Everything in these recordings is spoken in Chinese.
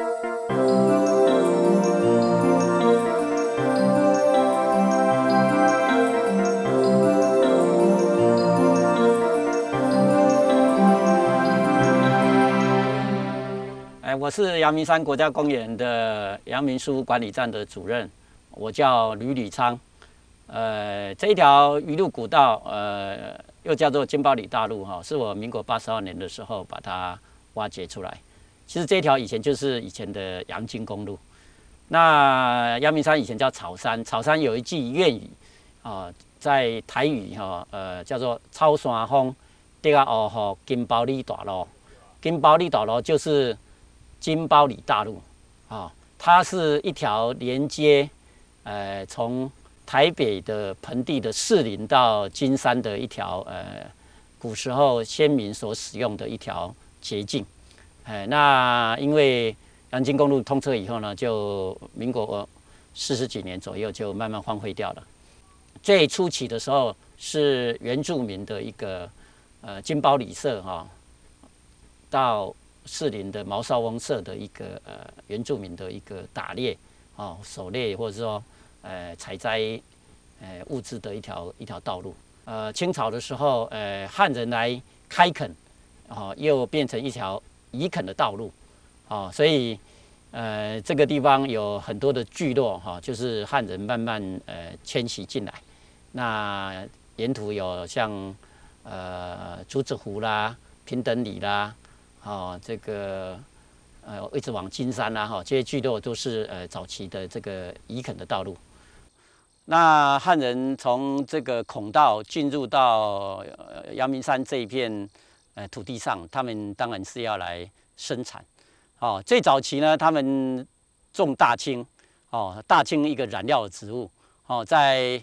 我是阳明山国家公园的阳明书管理站的主任，我叫吕昌。这一条鱼路古道，又叫做金包里大路哈，是我民国82年的时候把它挖掘出来。其实这条以前就是以前的阳金公路。那阳明山以前叫草山，草山有一句谚语啊，在台语哈，叫做“草山峰，得啊哦金包里大路”。金包里大路就是金包里大路啊，它是一条连接从台北的盆地的士林到金山的一条古时候先民所使用的一条捷径。那因为阳金公路通车以后呢，就民国40几年左右就慢慢荒废掉了。最初期的时候是原住民的一个金包里社哈，到士林的毛少翁社的一个原住民的一个打猎狩猎或者说采摘物资的一条道路。清朝的时候汉人来开垦，又变成一条移垦的道路，所以这个地方有很多的聚落就是汉人慢慢迁徙进来。那沿途有像竹子湖啦、平等里啦。这个一直往金山啦，这些聚落都是早期的这个移垦的道路。那汉人从这个孔道进入到阳明山这一片土地上，他们当然是要来生产。最早期呢，他们种大青，大青一个染料的植物，在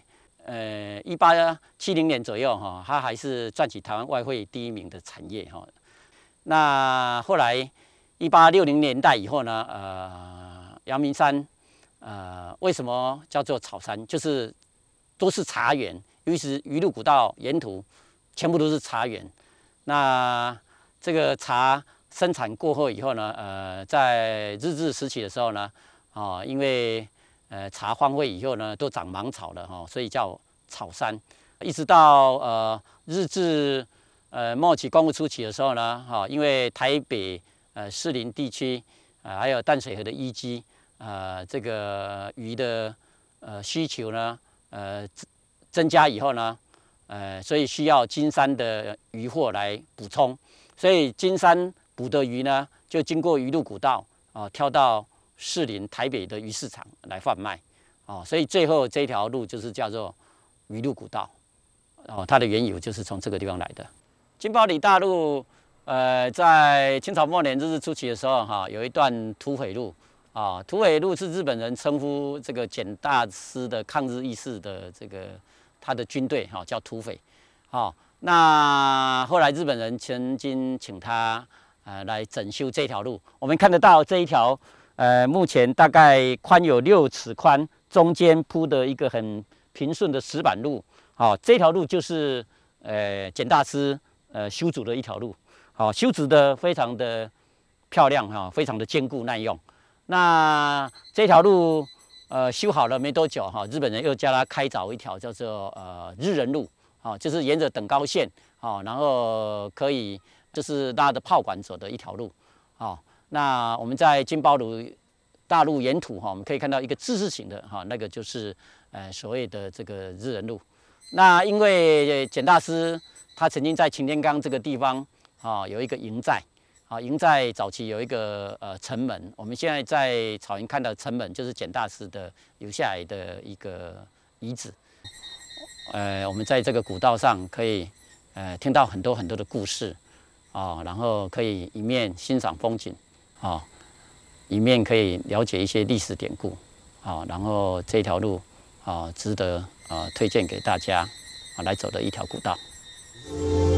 1870年左右它还是赚取台湾外汇第1名的产业那后来1860年代以后呢，阳明山为什么叫做草山？就是都是茶园，尤其是鱼路古道沿途全部都是茶园。那这个茶生产过后以后呢，在日治时期的时候呢，因为茶荒废以后呢，都长芒草了所以叫草山。一直到日治末期光复初期的时候呢，因为台北士林地区还有淡水河的淤积，这个鱼的需求呢增加以后呢，所以需要金山的渔获来补充，所以金山捕的鱼呢就经过鱼路古道挑到士林台北的鱼市场来贩卖所以最后这条路就是叫做鱼路古道它的缘由就是从这个地方来的。金包里大路，在清朝末年日治初期的时候，有一段土匪路，土匪路是日本人称呼这个简大师的抗日义士的这个他的军队，叫土匪，那后来日本人曾经请他来整修这条路，我们看得到这一条，目前大概宽有6尺宽，中间铺的一个很平顺的石板路，这条路就是简大师修筑的一条路，修筑的非常的漂亮非常的坚固耐用。那这条路修好了没多久日本人又叫它开凿一条叫做日人路就是沿着等高线然后可以就是拉着炮管走的一条路那我们在金包里大路沿途我们可以看到一个之字形的那个就是所谓的这个日人路。那因为简大师他曾经在擎天岗这个地方有一个营寨营寨早期有一个城门，我们现在在草原看到城门就是简大师的留下来的一个遗址。我们在这个古道上可以听到很多很多的故事然后可以一面欣赏风景一面可以了解一些历史典故然后这条路值得推荐给大家来走的一条古道。